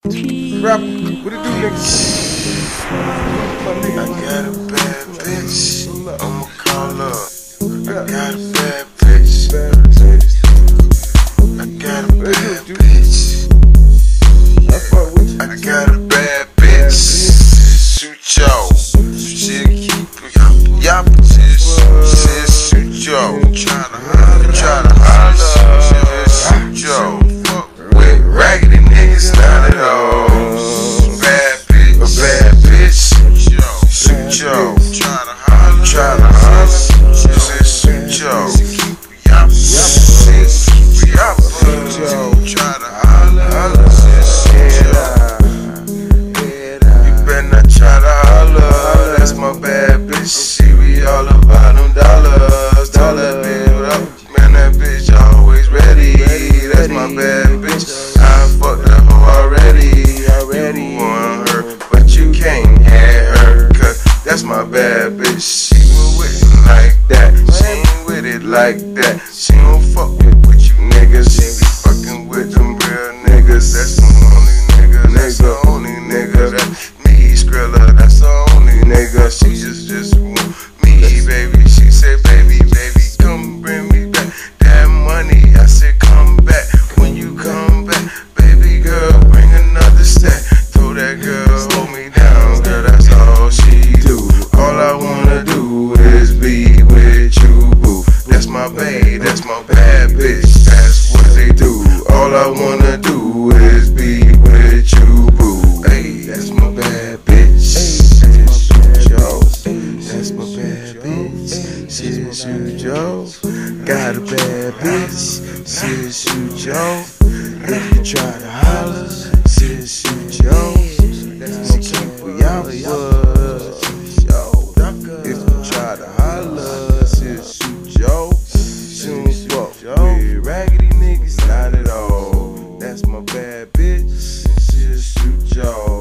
Rap, what it do, niggas? I got a bad bitch, I'ma call up. I got a bad bitch, I got a bad bitch, I got a bad bitch. Shoot yo, she'll keep it yappin', she'll shoot yo. Tryna holler, she'll shoot yo. With raggedy niggas, not at all. Bad bitch, shoot yo. Tryna holler, she'll shoot yo. Tryna holler, she'll shoot yo. You better not try to holler, that's my bad bitch. She be all about them dollars, dollar bill up. Man, that bitch always ready. That's my bad bitch. I fucked her already. You want her, but you can't have her, cause that's my bad bitch. She ain't with it like that. She ain't with it like that. She don't fuck with you niggas. She be fucking with them real niggas. That's the only nigga. That's the only nigga. That's me, Skrilla. That's the only nigga. She just want me, baby. She said, baby, come bring me back that money. I said, come back when you come back, baby girl. Bring another stack. Throw that girl, hold me down, girl. That's all she do. All I wanna do is be with you, boo. That's my babe, that's my bad bitch. That's what they do. All I wanna do is be with you, boo. Hey, that's my bad bitch. That's my bad bitch. She'll shoot yo. Got a bad bitch. She'll shoot yo. If you try to holler, she'll shoot yo. She keep me out, if you try to holler, she'll shoot yo. She don't fuck with raggedy niggas, not at all. That's my bad bitch. She'll shoot yo.